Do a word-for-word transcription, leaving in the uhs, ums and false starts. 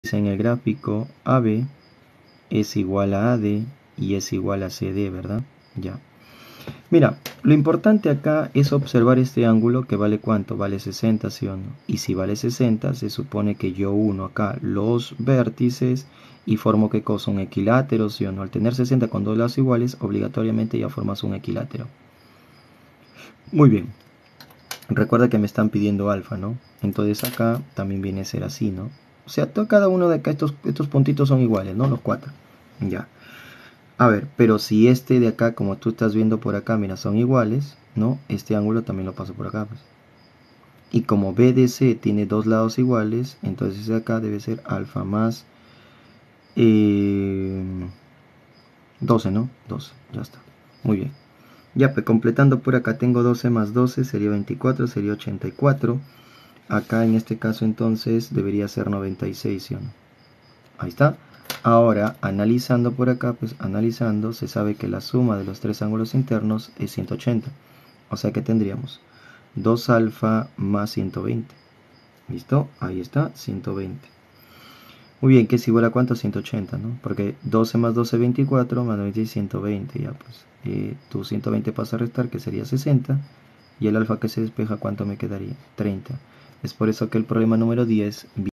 en el gráfico A B es igual a A D y es igual a C D, ¿verdad? Ya. Mira, lo importante acá es observar este ángulo que vale ¿cuánto? Vale sesenta, ¿sí o no? Y si vale sesenta, se supone que yo uno acá los vértices y formo ¿qué cosa? Un equilátero, ¿sí o no? Al tener sesenta con dos lados iguales, obligatoriamente ya formas un equilátero. Muy bien. Recuerda que me están pidiendo alfa, ¿no? Entonces acá también viene a ser así, ¿no? O sea, todo, cada uno de acá, estos, estos puntitos son iguales, ¿no? Los cuatro. Ya. A ver, pero si este de acá, como tú estás viendo por acá, mira, son iguales, ¿no? Este ángulo también lo paso por acá, pues. Y como B D C tiene dos lados iguales, entonces de acá debe ser alfa más eh, doce, ¿no? doce, ya está. Muy bien. Ya, pues completando por acá tengo doce más doce, sería veinticuatro, sería ochenta y cuatro. Acá en este caso entonces debería ser noventa y seis, ¿sí o no? Ahí está. Ahora, analizando por acá, pues analizando, se sabe que la suma de los tres ángulos internos es ciento ochenta. O sea que tendríamos dos alfa más ciento veinte. ¿Listo? Ahí está, ciento veinte. Muy bien, que es igual a cuánto? ciento ochenta, ¿no? Porque doce más doce, veinticuatro, más noventa y ciento veinte. Ya, pues, eh, tu ciento veinte pasa a restar, que sería sesenta. Y el alfa que se despeja, ¿cuánto me quedaría? treinta. Es por eso que el problema número diez